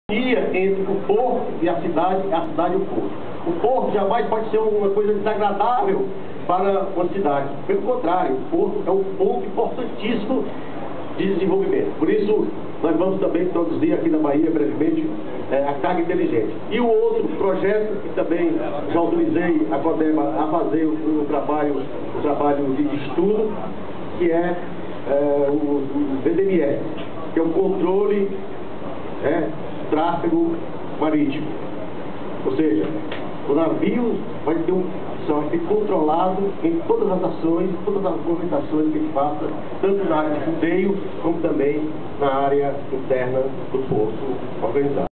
Entre o porto e a cidade e o porto. O porto jamais pode ser uma coisa desagradável para uma cidade. Pelo contrário, o porto é um ponto importantíssimo de desenvolvimento. Por isso, nós vamos também introduzir aqui na Bahia, brevemente, a carga inteligente. E o outro projeto, que também já autorizei a CODEMA a fazer o trabalho de estudo, que é o VDME, que é o controle tráfego marítimo. Ou seja, o navio vai ser controlado em todas as ações, todas as movimentações que ele faça, tanto na área de rodeio, como também na área interna do porto organizado.